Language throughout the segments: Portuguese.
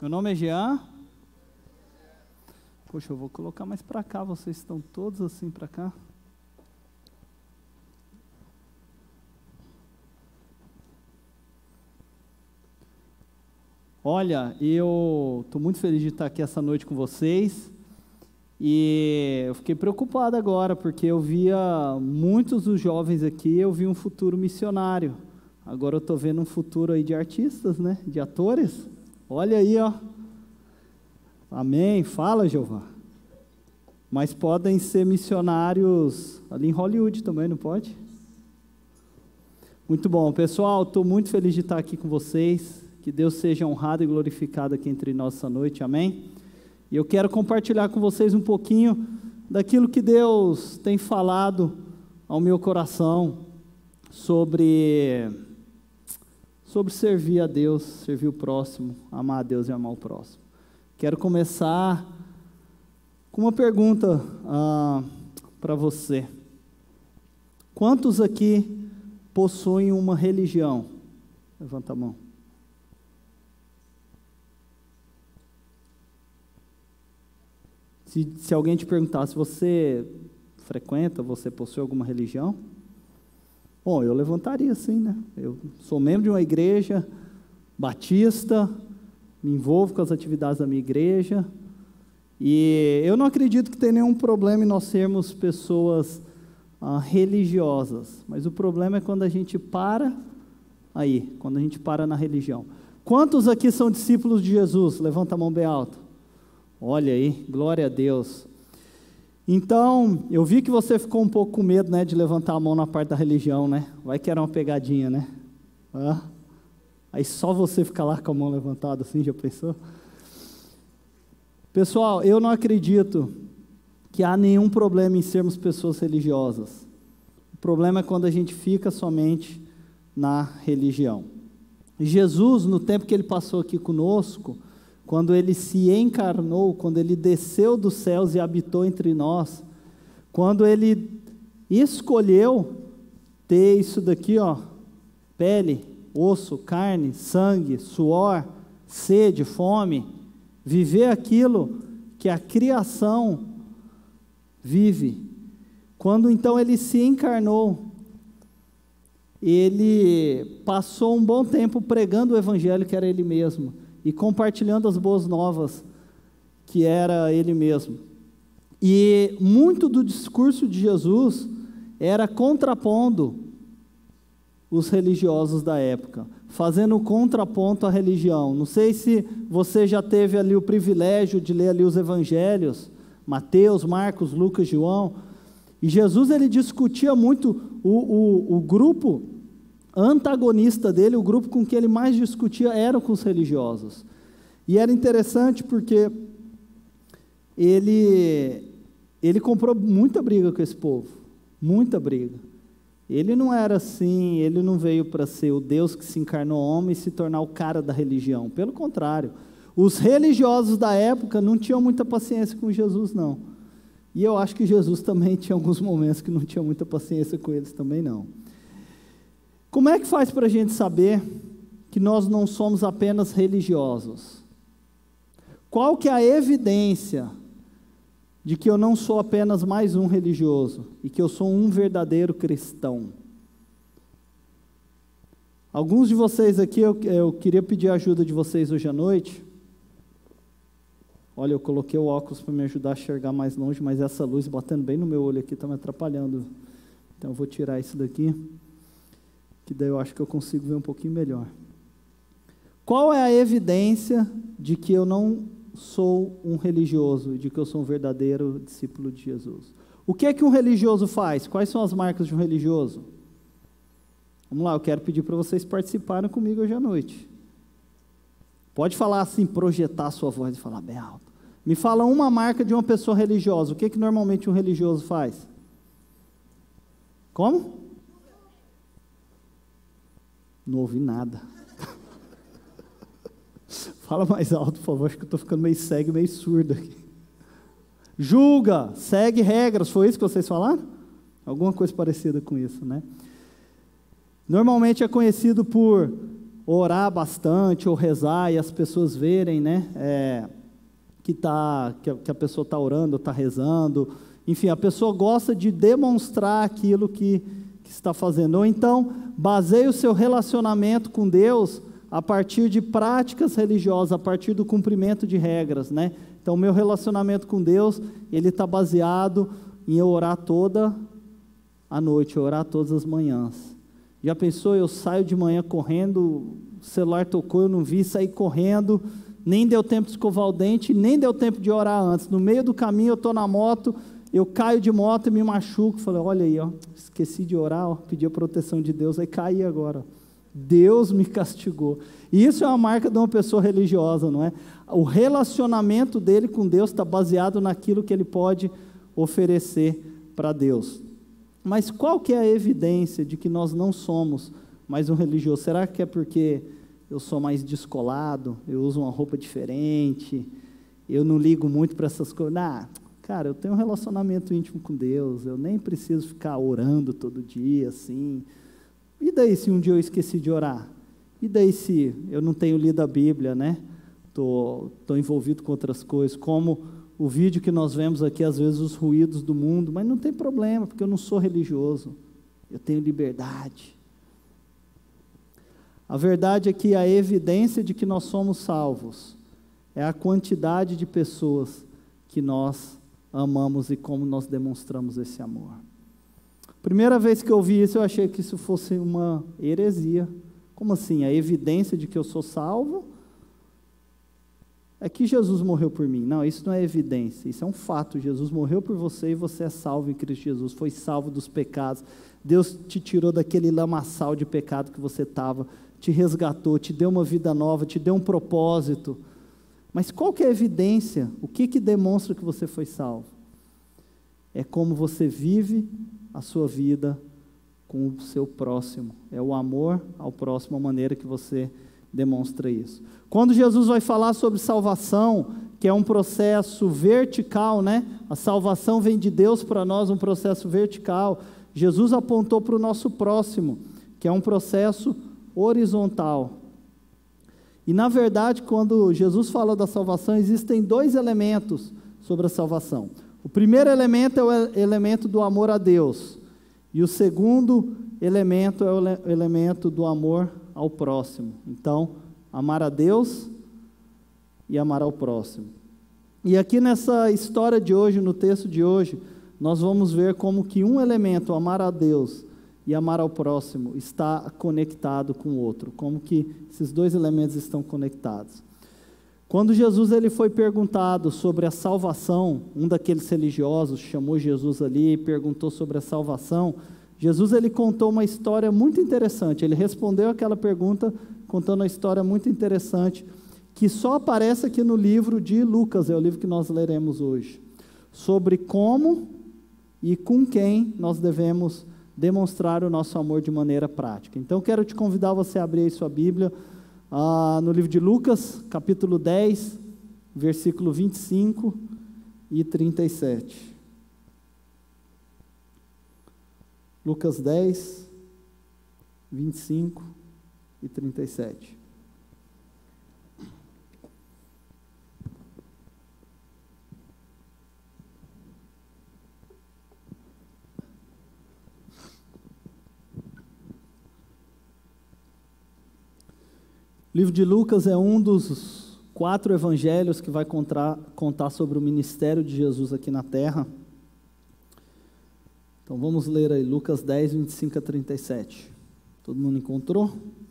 Meu nome é Jean. Poxa, eu vou colocar mais para cá, vocês estão todos assim para cá. Olha, eu estou muito feliz de estar aqui essa noite com vocês. E eu fiquei preocupado agora, porque eu via muitos dos jovens aqui, eu vi um futuro missionário. Agora eu estou vendo um futuro aí de artistas, né? De atores. Olha aí, ó. Amém. Fala, Jeová. Mas podem ser missionários ali em Hollywood também, não pode? Muito bom. Pessoal, estou muito feliz de estar aqui com vocês. Que Deus seja honrado e glorificado aqui entre nós essa noite. Amém? E eu quero compartilhar com vocês um pouquinho daquilo que Deus tem falado ao meu coração sobre servir a Deus, servir o próximo, amar a Deus e amar o próximo. Quero começar com uma pergunta para você. Quantos aqui possuem uma religião? Levanta a mão. Se alguém te perguntasse, você frequenta, você possui alguma religião? Bom, eu levantaria sim, né? Eu sou membro de uma igreja batista, me envolvo com as atividades da minha igreja, e eu não acredito que tenha nenhum problema em nós sermos pessoas religiosas, mas o problema é quando a gente para aí, quando a gente para na religião. Quantos aqui são discípulos de Jesus? Levanta a mão bem alto. Olha aí, glória a Deus. Então, eu vi que você ficou um pouco com medo, né, de levantar a mão na parte da religião, né? Vai que era uma pegadinha, né? Aí só você ficar lá com a mão levantada assim, já pensou? Pessoal, eu não acredito que há nenhum problema em sermos pessoas religiosas. O problema é quando a gente fica somente na religião. Jesus, no tempo que ele passou aqui conosco, quando ele se encarnou, quando ele desceu dos céus e habitou entre nós, quando ele escolheu ter isso daqui, ó, pele, osso, carne, sangue, suor, sede, fome, viver aquilo que a criação vive. Quando então ele se encarnou, ele passou um bom tempo pregando o evangelho que era ele mesmo, e compartilhando as boas novas, que era ele mesmo. E muito do discurso de Jesus era contrapondo os religiosos da época, fazendo contraponto à religião. Não sei se você já teve ali o privilégio de ler ali os evangelhos, Mateus, Marcos, Lucas, João, e Jesus ele discutia muito o grupo antagonista dele, o grupo com que ele mais discutia era com os religiosos. E era interessante porque ele comprou muita briga com esse povo, muita briga. Ele não era assim, ele não veio para ser o Deus que se encarnou homem e se tornar o cara da religião. Pelo contrário, os religiosos da época não tinham muita paciência com Jesus, não. E eu acho que Jesus também tinha alguns momentos que não tinha muita paciência com eles também, não. Como é que faz para a gente saber que nós não somos apenas religiosos? Qual que é a evidência de que eu não sou apenas mais um religioso e que eu sou um verdadeiro cristão? Alguns de vocês aqui, eu queria pedir a ajuda de vocês hoje à noite. Olha, eu coloquei o óculos para me ajudar a enxergar mais longe, mas essa luz batendo bem no meu olho aqui está me atrapalhando. Então eu vou tirar isso daqui, que daí eu acho que eu consigo ver um pouquinho melhor. Qual é a evidência de que eu não sou um religioso, de que eu sou um verdadeiro discípulo de Jesus? O que é que um religioso faz? Quais são as marcas de um religioso? Vamos lá, eu quero pedir para vocês participarem comigo hoje à noite. Pode falar assim, projetar a sua voz e falar bem alto. Me fala uma marca de uma pessoa religiosa. O que é que normalmente um religioso faz? Como? Não ouvi nada. Fala mais alto, por favor, acho que eu estou ficando meio cego, meio surdo aqui. Julga, segue regras, foi isso que vocês falaram? Alguma coisa parecida com isso, né? Normalmente é conhecido por orar bastante ou rezar e as pessoas verem, né, que a pessoa está orando, está rezando. Enfim, a pessoa gosta de demonstrar aquilo que está fazendo. Ou então, baseie o seu relacionamento com Deus a partir de práticas religiosas, a partir do cumprimento de regras, né? Então, o meu relacionamento com Deus, ele está baseado em eu orar toda a noite, orar todas as manhãs. Já pensou, eu saio de manhã correndo, o celular tocou, eu não vi, saí correndo, nem deu tempo de escovar o dente, nem deu tempo de orar antes. No meio do caminho eu estou na moto, eu caio de moto e me machuco. Falei, olha aí, ó, esqueci de orar, ó, pedi a proteção de Deus, aí caí agora. Deus me castigou. E isso é uma marca de uma pessoa religiosa, não é? O relacionamento dele com Deus está baseado naquilo que ele pode oferecer para Deus. Mas qual que é a evidência de que nós não somos mais um religioso? Será que é porque eu sou mais descolado, eu uso uma roupa diferente, eu não ligo muito para essas coisas? Cara, eu tenho um relacionamento íntimo com Deus, eu nem preciso ficar orando todo dia, assim. E daí se um dia eu esqueci de orar? E daí se eu não tenho lido a Bíblia, né? Estou envolvido com outras coisas, como o vídeo que nós vemos aqui, às vezes os ruídos do mundo, mas não tem problema, porque eu não sou religioso, eu tenho liberdade. A verdade é que a evidência de que nós somos salvos é a quantidade de pessoas que nós amamos e como nós demonstramos esse amor. Primeira vez que eu ouvi isso, eu achei que isso fosse uma heresia. Como assim? A evidência de que eu sou salvo é que Jesus morreu por mim. Não, isso não é evidência, isso é um fato. Jesus morreu por você e você é salvo em Cristo Jesus, foi salvo dos pecados. Deus te tirou daquele lamaçal de pecado que você estava, te resgatou, te deu uma vida nova, te deu um propósito. Mas qual que é a evidência? O que demonstra que você foi salvo? É como você vive a sua vida com o seu próximo. É o amor ao próximo, a maneira que você demonstra isso. Quando Jesus vai falar sobre salvação, que é um processo vertical, né? A salvação vem de Deus para nós, um processo vertical. Jesus apontou para o nosso próximo, que é um processo horizontal. E na verdade, quando Jesus fala da salvação, existem dois elementos sobre a salvação. O primeiro elemento é o elemento do amor a Deus, e o segundo elemento é o elemento do amor ao próximo. Então, amar a Deus e amar ao próximo. E aqui nessa história de hoje, no texto de hoje, nós vamos ver como que um elemento, amar a Deus e amar ao próximo, está conectado com o outro, como que esses dois elementos estão conectados. Quando Jesus ele foi perguntado sobre a salvação, um daqueles religiosos chamou Jesus ali e perguntou sobre a salvação, Jesus ele contou uma história muito interessante, ele respondeu aquela pergunta contando uma história muito interessante, que só aparece aqui no livro de Lucas, é o livro que nós leremos hoje, sobre como e com quem nós devemos demonstrar o nosso amor de maneira prática. Então, quero te convidar você a abrir aí sua Bíblia, no livro de Lucas, capítulo 10, versículo 25 e 37. Lucas 10, 25 e 37. O livro de Lucas é um dos 4 evangelhos que vai contar sobre o ministério de Jesus aqui na terra. Então vamos ler aí, Lucas 10, 25 a 37. Todo mundo encontrou?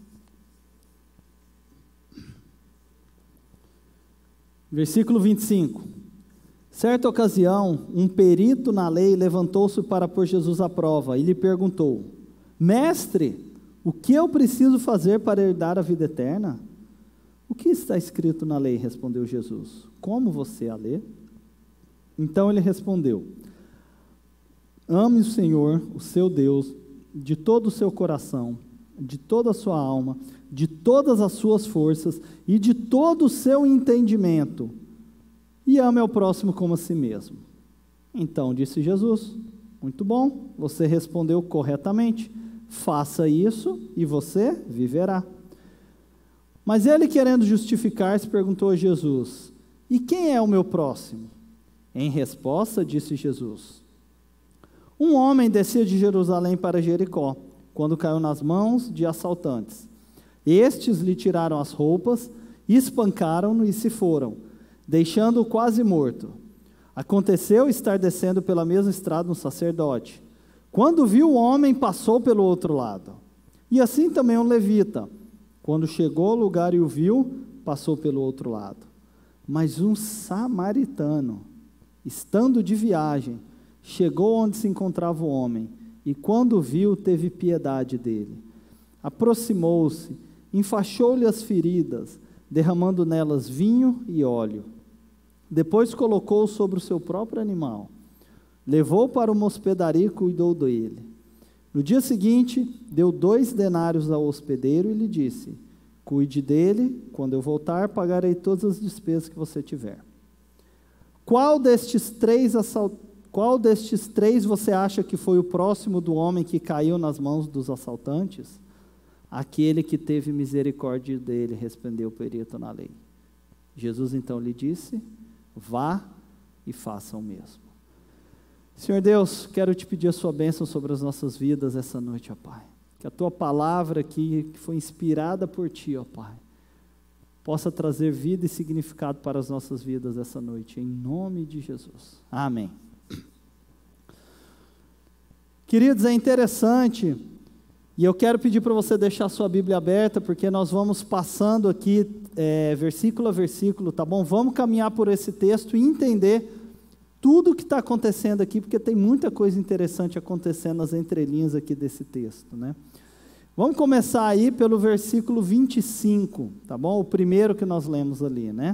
Versículo 25. Certa ocasião, um perito na lei levantou-se para pôr Jesus à prova e lhe perguntou: Mestre, o que eu preciso fazer para herdar a vida eterna? O que está escrito na lei? Respondeu Jesus. Como você a lê? Então ele respondeu: ame o Senhor, o seu Deus, de todo o seu coração, de toda a sua alma, de todas as suas forças e de todo o seu entendimento, e ame ao próximo como a si mesmo. Então disse Jesus: muito bom, você respondeu corretamente. Faça isso e você viverá. Mas ele, querendo justificar-se, perguntou a Jesus: e quem é o meu próximo? Em resposta, disse Jesus: um homem descia de Jerusalém para Jericó, quando caiu nas mãos de assaltantes. Estes lhe tiraram as roupas, espancaram-no e se foram, deixando-o quase morto. Aconteceu estar descendo pela mesma estrada um sacerdote. Quando viu o homem, passou pelo outro lado. E assim também um levita. Quando chegou ao lugar e o viu, passou pelo outro lado. Mas um samaritano, estando de viagem, chegou onde se encontrava o homem, e quando o viu, teve piedade dele. Aproximou-se, enfaixou-lhe as feridas, derramando nelas vinho e óleo. Depois colocou-o sobre o seu próprio animal. Levou-o para uma hospedaria e cuidou dele. No dia seguinte, deu 2 denários ao hospedeiro e lhe disse: cuide dele, quando eu voltar, pagarei todas as despesas que você tiver. Qual destes três você acha que foi o próximo do homem que caiu nas mãos dos assaltantes? Aquele que teve misericórdia dele, respondeu o perito na lei. Jesus então lhe disse: vá e faça o mesmo. Senhor Deus, quero te pedir a sua bênção sobre as nossas vidas essa noite, ó Pai. Que a tua palavra aqui, que foi inspirada por ti, ó Pai, possa trazer vida e significado para as nossas vidas essa noite, em nome de Jesus. Amém. Queridos, é interessante, e eu quero pedir para você deixar sua Bíblia aberta, porque nós vamos passando aqui, versículo a versículo, tá bom? Vamos caminhar por esse texto e entender tudo o que está acontecendo aqui, porque tem muita coisa interessante acontecendo nas entrelinhas aqui desse texto, né? Vamos começar aí pelo versículo 25, tá bom? O primeiro que nós lemos ali, né?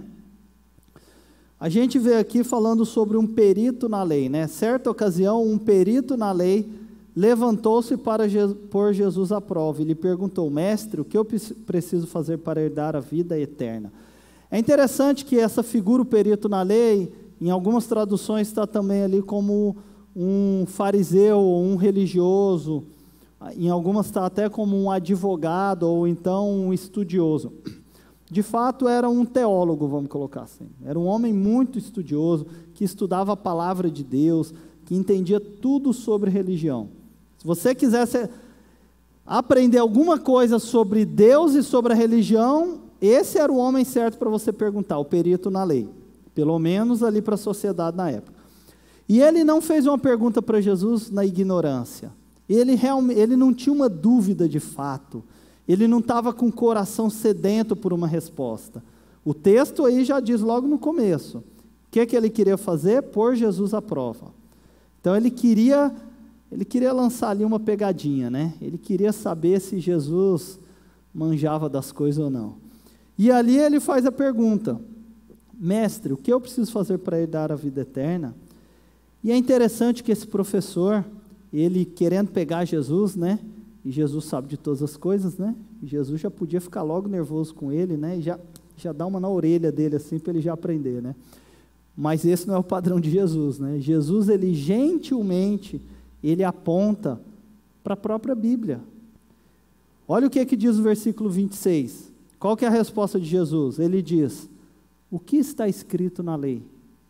A gente vê aqui falando sobre um perito na lei, né? Certa ocasião, um perito na lei levantou-se para pôr Jesus à prova e lhe perguntou: mestre, o que eu preciso fazer para herdar a vida eterna? É interessante que essa figura, o perito na lei, em algumas traduções está também ali como um fariseu ou um religioso, em algumas está até como um advogado ou então um estudioso. De fato era um teólogo, vamos colocar assim, era um homem muito estudioso, que estudava a palavra de Deus, que entendia tudo sobre religião. Se você quisesse aprender alguma coisa sobre Deus e sobre a religião, esse era o homem certo para você perguntar, o perito na lei. Pelo menos ali para a sociedade na época. E ele não fez uma pergunta para Jesus na ignorância. Ele não tinha uma dúvida de fato. Ele não estava com o coração sedento por uma resposta. O texto aí já diz logo no começo. O que ele queria fazer? Pôr Jesus à prova. Então ele queria lançar ali uma pegadinha, né? Ele queria saber se Jesus manjava das coisas ou não. E ali ele faz a pergunta: mestre, o que eu preciso fazer para herdar a vida eterna? E é interessante que esse professor, ele querendo pegar Jesus, né? E Jesus sabe de todas as coisas, né? E Jesus já podia ficar logo nervoso com ele, né? E já dá uma na orelha dele assim para ele já aprender, né? Mas esse não é o padrão de Jesus, né? Jesus, ele gentilmente, ele aponta para a própria Bíblia. Olha o que diz o versículo 26. Qual que é a resposta de Jesus? Ele diz: o que está escrito na lei?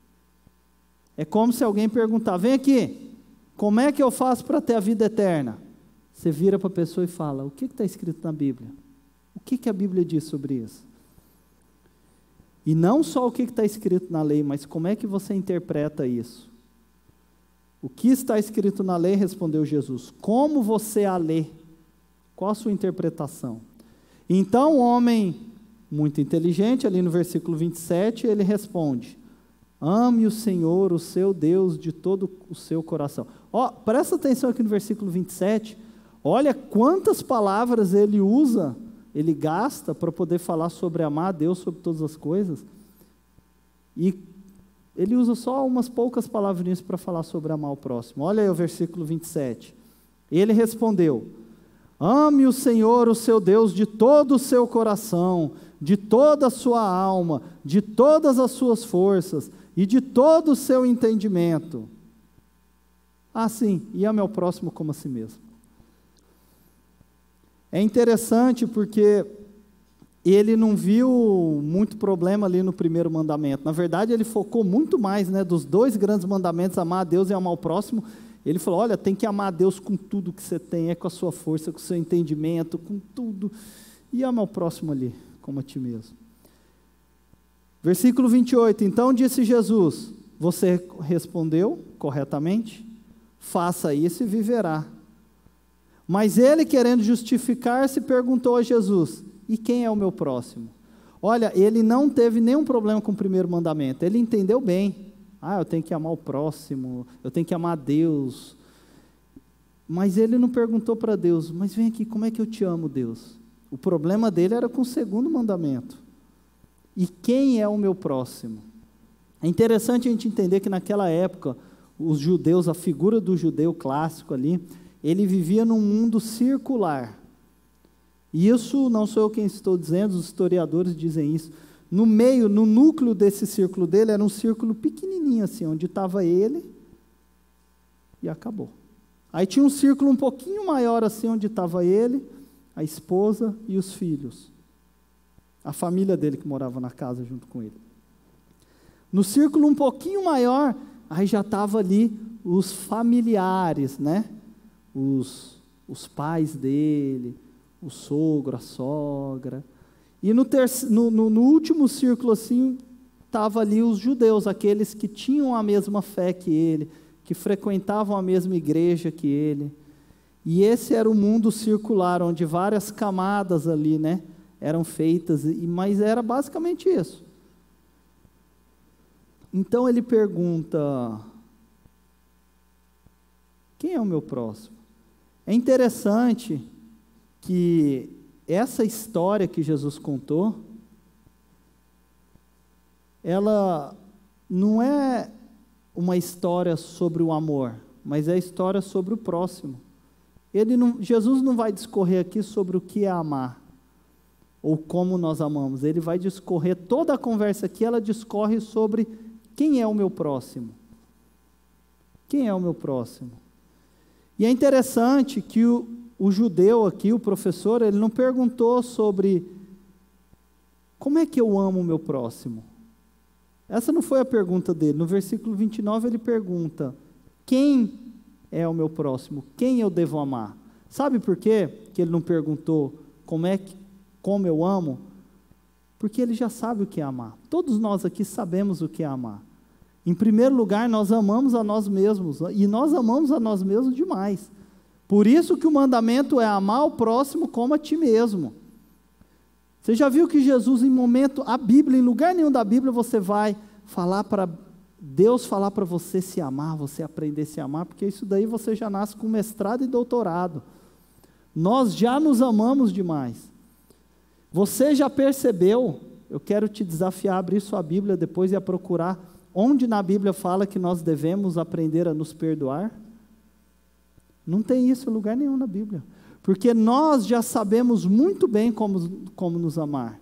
É como se alguém perguntar: vem aqui, como é que eu faço para ter a vida eterna? Você vira para a pessoa e fala: o que está escrito na Bíblia? O que a Bíblia diz sobre isso? E não só o que está escrito na lei, mas como é que você interpreta isso? O que está escrito na lei, respondeu Jesus. Como você a lê? Qual a sua interpretação? Então o homem muito inteligente, ali no versículo 27, ele responde: ame o Senhor, o seu Deus, de todo o seu coração. Presta atenção aqui no versículo 27, olha quantas palavras ele usa, ele gasta para poder falar sobre amar a Deus sobre todas as coisas, e ele usa só umas poucas palavrinhas para falar sobre amar o próximo. Olha aí o versículo 27, ele respondeu: ame o Senhor, o seu Deus, de todo o seu coração, de toda a sua alma, de todas as suas forças e de todo o seu entendimento. Sim, e ame ao próximo como a si mesmo. É interessante porque ele não viu muito problema ali no primeiro mandamento. Na verdade, ele focou muito mais, né, dos 2 grandes mandamentos, amar a Deus e amar o próximo. Ele falou, olha, tem que amar a Deus com tudo que você tem, com a sua força, com o seu entendimento, com tudo, e amar o próximo ali, como a ti mesmo. Versículo 28, então disse Jesus, você respondeu corretamente, faça isso e viverá. Mas ele, querendo justificar-se, perguntou a Jesus, e quem é o meu próximo? Olha, ele não teve nenhum problema com o primeiro mandamento, ele entendeu bem. Eu tenho que amar o próximo, eu tenho que amar a Deus. Mas ele não perguntou para Deus, mas vem aqui, como é que eu te amo, Deus? O problema dele era com o segundo mandamento. E quem é o meu próximo? É interessante a gente entender que naquela época, os judeus, a figura do judeu clássico ali, ele vivia num mundo circular. E isso não sou eu quem estou dizendo, os historiadores dizem isso. No meio, no núcleo desse círculo dele, era um círculo pequenininho assim, onde estava ele e acabou. Aí tinha um círculo um pouquinho maior assim, onde estava ele, a esposa e os filhos. A família dele que morava na casa junto com ele. No círculo um pouquinho maior, aí já estava ali os familiares, né? Os pais dele, o sogro, a sogra. E no último círculo assim, estava ali os judeus, aqueles que tinham a mesma fé que ele, que frequentavam a mesma igreja que ele. E esse era o mundo circular, onde várias camadas ali, né, eram feitas, mas era basicamente isso. Então ele pergunta, quem é o meu próximo? É interessante que essa história que Jesus contou, ela não é uma história sobre o amor, mas é a história sobre o próximo. Jesus não vai discorrer aqui sobre o que é amar, ou como nós amamos. Ele vai discorrer, toda a conversa aqui, ela discorre sobre quem é o meu próximo. Quem é o meu próximo? E é interessante que o judeu aqui, o professor, ele não perguntou sobre como é que eu amo o meu próximo. Essa não foi a pergunta dele. No versículo 29 ele pergunta, quem é o meu próximo? Quem eu devo amar? Sabe por quê que ele não perguntou como eu amo? Porque ele já sabe o que é amar. Todos nós aqui sabemos o que é amar. Em primeiro lugar, nós amamos a nós mesmos, e nós amamos a nós mesmos demais. Por isso que o mandamento é amar o próximo como a ti mesmo. Você já viu que Jesus, a Bíblia, em lugar nenhum da Bíblia, você vai falar para Deus falar para você se amar, você aprender a se amar, porque isso daí você já nasce com mestrado e doutorado. Nós já nos amamos demais. Você já percebeu, eu quero te desafiar a abrir sua Bíblia depois e a procurar, onde na Bíblia fala que nós devemos aprender a nos perdoar? Não tem isso em lugar nenhum na Bíblia. Porque nós já sabemos muito bem como nos amar.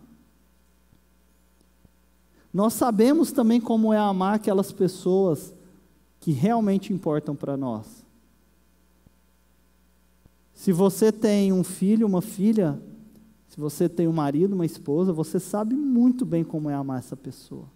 Nós sabemos também como é amar aquelas pessoas que realmente importam para nós. Se você tem um filho, uma filha, se você tem um marido, uma esposa, você sabe muito bem como é amar essa pessoa.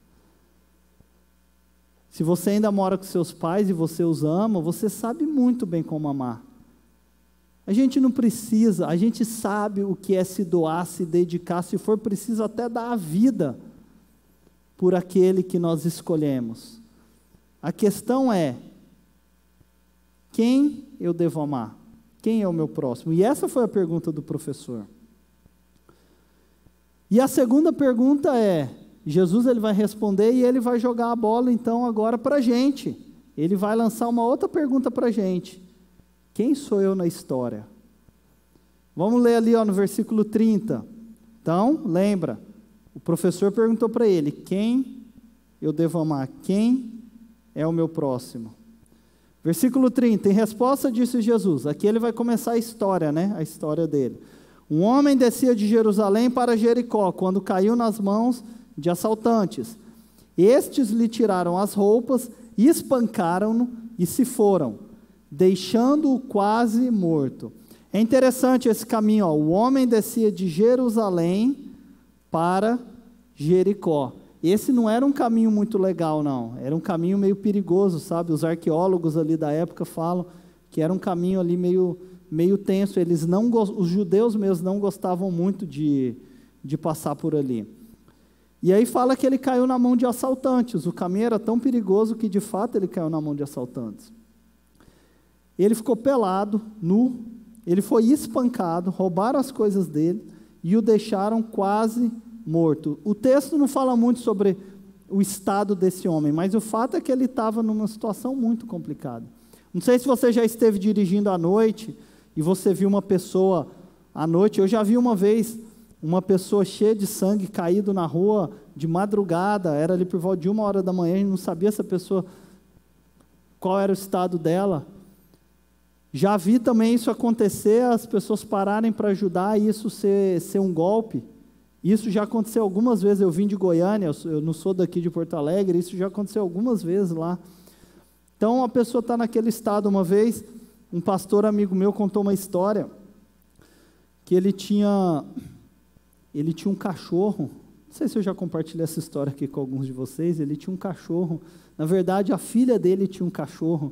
Se você ainda mora com seus pais e você os ama, você sabe muito bem como amar. A gente não precisa, a gente sabe o que é se doar, se dedicar, se for preciso até dar a vida por aquele que nós escolhemos. A questão é, quem eu devo amar? Quem é o meu próximo? E essa foi a pergunta do professor. E a segunda pergunta é, Jesus ele vai responder e ele vai jogar a bola então agora para a gente. Ele vai lançar uma outra pergunta para a gente. Quem sou eu na história? Vamos ler ali no versículo 30. Então, lembra, o professor perguntou para ele, quem eu devo amar? Quem é o meu próximo? Versículo 30, em resposta disse Jesus, aqui ele vai começar a história, né? A história dele. Um homem descia de Jerusalém para Jericó, quando caiu nas mãos de assaltantes. Estes lhe tiraram as roupas, espancaram-no e se foram, deixando-o quase morto. É interessante esse caminho, o homem descia de Jerusalém para Jericó. Esse não era um caminho muito legal, não. Era um caminho meio perigoso, sabe? Os arqueólogos ali da época falam que era um caminho ali meio tenso. Os judeus mesmo não gostavam muito de passar por ali. E aí fala que ele caiu na mão de assaltantes. O caminho era tão perigoso que, de fato, ele caiu na mão de assaltantes. Ele ficou pelado, nu, ele foi espancado, roubaram as coisas dele e o deixaram quase morto. O texto não fala muito sobre o estado desse homem, mas o fato é que ele estava numa situação muito complicada. Não sei se você já esteve dirigindo à noite e você viu uma pessoa à noite. Eu já vi uma vez uma pessoa cheia de sangue caído na rua de madrugada, era ali por volta de 1h da manhã, e não sabia essa pessoa qual era o estado dela. Já vi também isso acontecer, as pessoas pararem para ajudar e isso ser um golpe. Isso já aconteceu algumas vezes. Eu vim de Goiânia, eu não sou daqui de Porto Alegre, isso já aconteceu algumas vezes lá. Então a pessoa está naquele estado. Uma vez, um pastor amigo meu contou uma história, que ele tinha um cachorro. Não sei se eu já compartilhei essa história aqui com alguns de vocês. Ele tinha um cachorro, na verdade a filha dele tinha um cachorro,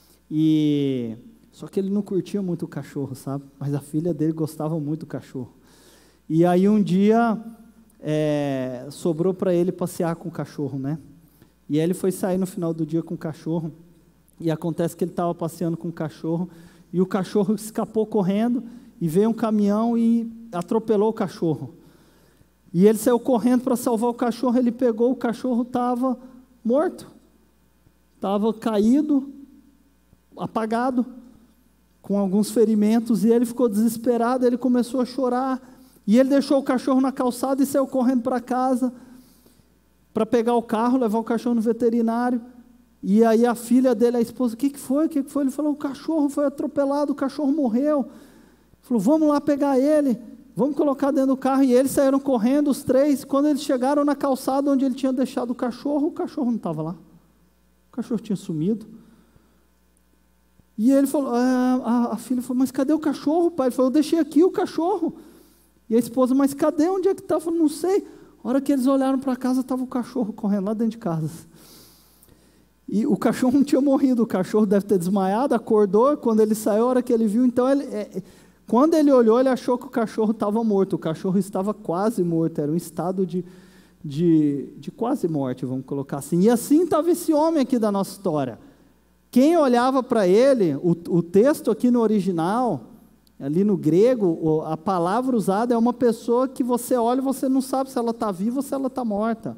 só que ele não curtia muito o cachorro, sabe? Mas a filha dele gostava muito do cachorro. E aí um dia sobrou para ele passear com o cachorro, né? E aí ele foi sair no final do dia com o cachorro, e acontece que ele estava passeando com o cachorro, e o cachorro escapou correndo, e veio um caminhão e atropelou o cachorro. E ele saiu correndo para salvar o cachorro. Ele pegou, o cachorro estava morto, estava caído, apagado, com alguns ferimentos, e ele ficou desesperado. Ele começou a chorar, e ele deixou o cachorro na calçada e saiu correndo para casa, para pegar o carro, levar o cachorro no veterinário. E aí a filha dele, a esposa: o que foi? Ele falou: o cachorro foi atropelado, o cachorro morreu. Ele falou: vamos lá pegar ele, vamos colocar dentro do carro. E eles saíram correndo, os três. Quando eles chegaram na calçada onde ele tinha deixado o cachorro não estava lá, o cachorro tinha sumido. E ele falou, a filha falou: mas cadê o cachorro, pai? Ele falou: eu deixei aqui o cachorro. E a esposa: mas cadê? Onde é que está? Ele falou: não sei. A hora que eles olharam para casa, estava o cachorro correndo lá dentro de casa. E o cachorro não tinha morrido, o cachorro deve ter desmaiado, acordou. Quando ele saiu, a hora que ele viu, então quando ele olhou, ele achou que o cachorro estava morto. O cachorro estava quase morto, era um estado de quase morte, vamos colocar assim. E assim estava esse homem aqui da nossa história. Quem olhava para ele, o texto aqui no original, ali no grego, a palavra usada é uma pessoa que você olha e você não sabe se ela está viva ou se ela está morta.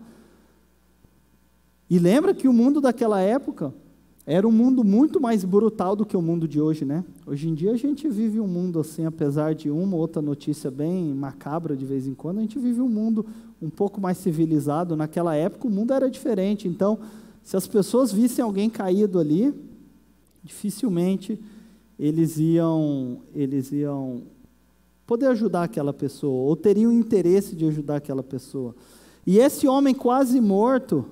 E lembra que o mundo daquela época era um mundo muito mais brutal do que o mundo de hoje, né? Hoje em dia a gente vive um mundo assim, apesar de uma ou outra notícia bem macabra de vez em quando, a gente vive um mundo um pouco mais civilizado. Naquela época o mundo era diferente. Então, se as pessoas vissem alguém caído ali, dificilmente eles iam poder ajudar aquela pessoa, ou teriam interesse de ajudar aquela pessoa. E esse homem quase morto,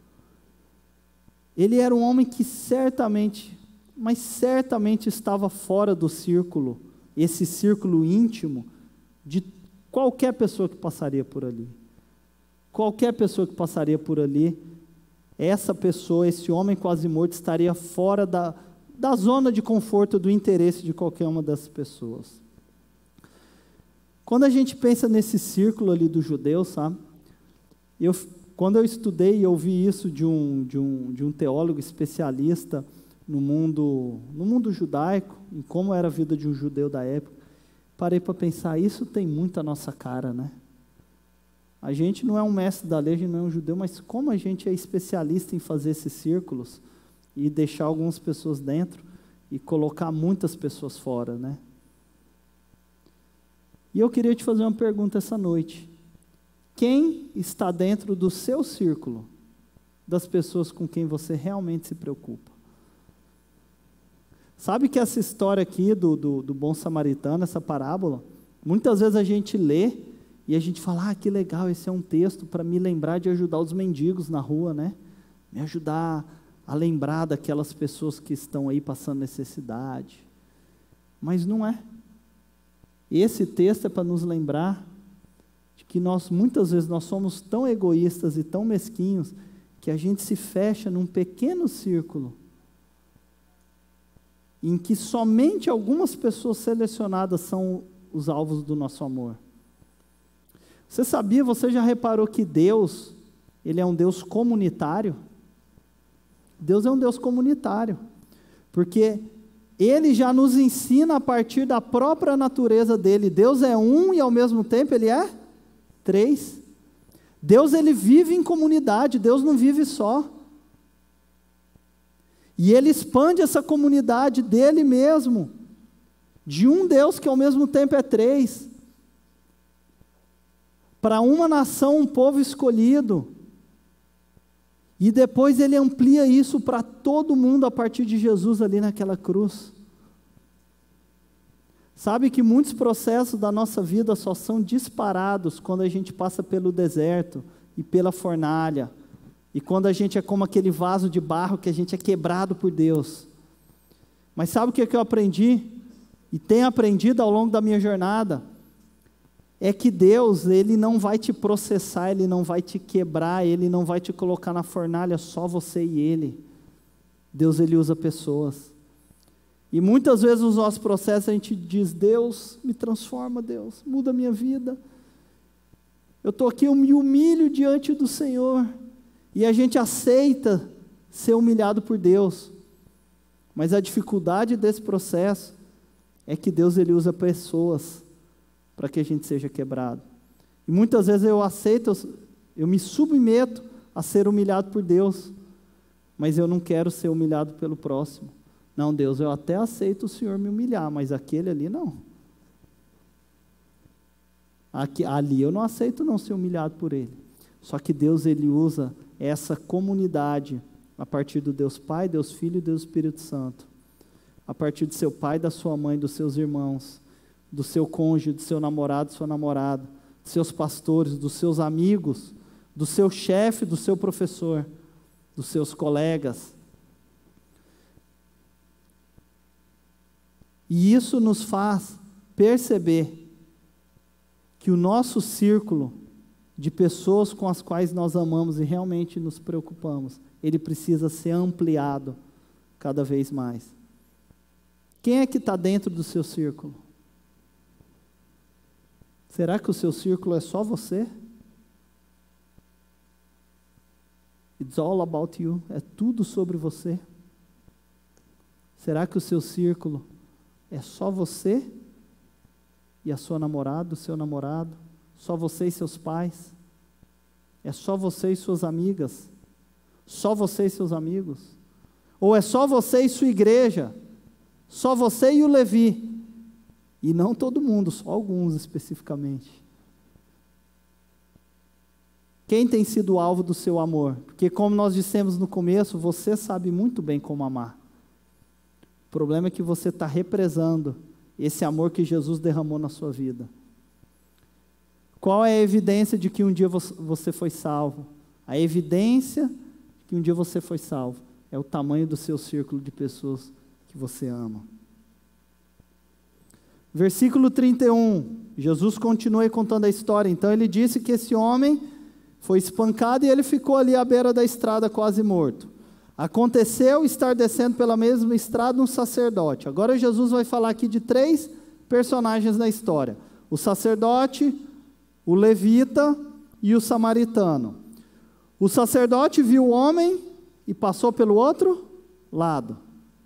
ele era um homem que certamente estava fora do círculo, esse círculo íntimo, de qualquer pessoa que passaria por ali. Qualquer pessoa que passaria por ali, essa pessoa, esse homem quase morto, estaria fora da zona de conforto, do interesse de qualquer uma dessas pessoas. Quando a gente pensa nesse círculo ali dos judeus, sabe? Quando eu estudei e ouvi isso de um teólogo especialista no mundo judaico, em como era a vida de um judeu da época, parei para pensar: isso tem muito a nossa cara, né? A gente não é um mestre da lei, a gente não é um judeu, mas como a gente é especialista em fazer esses círculos e deixar algumas pessoas dentro e colocar muitas pessoas fora, né? E eu queria te fazer uma pergunta essa noite: quem está dentro do seu círculo, das pessoas com quem você realmente se preocupa? Sabe que essa história aqui do bom samaritano, essa parábola, muitas vezes a gente lê e a gente fala: que legal, esse é um texto para me lembrar de ajudar os mendigos na rua, né? Me ajudar a lembrar daquelas pessoas que estão aí passando necessidade. Mas não é. Esse texto é para nos lembrar de que muitas vezes nós somos tão egoístas e tão mesquinhos que a gente se fecha num pequeno círculo em que somente algumas pessoas selecionadas são os alvos do nosso amor. Você já reparou que Deus, Ele é um Deus comunitário? Deus é um Deus comunitário, porque Ele já nos ensina a partir da própria natureza dEle. Deus é um e ao mesmo tempo Ele é três. Deus, Ele vive em comunidade, Deus não vive só. E Ele expande essa comunidade dEle mesmo, de um Deus que ao mesmo tempo é três, para uma nação, um povo escolhido. E depois Ele amplia isso para todo mundo a partir de Jesus ali naquela cruz. Sabe que muitos processos da nossa vida só são disparados quando a gente passa pelo deserto e pela fornalha, e quando a gente é como aquele vaso de barro que a gente é quebrado por Deus. Mas sabe o que eu aprendi? E tenho aprendido ao longo da minha jornada? É que Deus, Ele não vai te processar, Ele não vai te quebrar, Ele não vai te colocar na fornalha, só você e Ele. Deus, Ele usa pessoas. E muitas vezes nos nossos processos a gente diz: Deus, me transforma, Deus, muda a minha vida. Eu estou aqui, eu me humilho diante do Senhor. E a gente aceita ser humilhado por Deus. Mas a dificuldade desse processo é que Deus, Ele usa pessoas para que a gente seja quebrado. E muitas vezes eu aceito, eu me submeto a ser humilhado por Deus, mas eu não quero ser humilhado pelo próximo. Não, Deus, eu até aceito o Senhor me humilhar, mas aquele ali não. Ali eu não aceito não ser humilhado por Ele. Só que Deus, Ele usa essa comunidade a partir do Deus Pai, Deus Filho e Deus Espírito Santo. A partir do seu pai, da sua mãe, dos seus irmãos, do seu cônjuge, do seu namorado, sua namorada, dos seus pastores, dos seus amigos, do seu chefe, do seu professor, dos seus colegas. E isso nos faz perceber que o nosso círculo de pessoas com as quais nós amamos e realmente nos preocupamos, ele precisa ser ampliado cada vez mais. Quem é que está dentro do seu círculo? Será que o seu círculo é só você? It's all about you. É tudo sobre você. Será que o seu círculo é só você e a sua namorada, o seu namorado? Só você e seus pais? É só você e suas amigas? Só você e seus amigos? Ou é só você e sua igreja? Só você e o Levi? E não todo mundo, só alguns especificamente. Quem tem sido o alvo do seu amor? Porque como nós dissemos no começo, você sabe muito bem como amar. O problema é que você está represando esse amor que Jesus derramou na sua vida. Qual é a evidência de que um dia você foi salvo? A evidência de que um dia você foi salvo é o tamanho do seu círculo de pessoas que você ama. Versículo 31, Jesus continua contando a história. Então ele disse que esse homem foi espancado e ele ficou ali à beira da estrada quase morto. Aconteceu estar descendo pela mesma estrada um sacerdote. Agora Jesus vai falar aqui de 3 personagens na história: o sacerdote, o levita e o samaritano. O sacerdote viu o homem e passou pelo outro lado.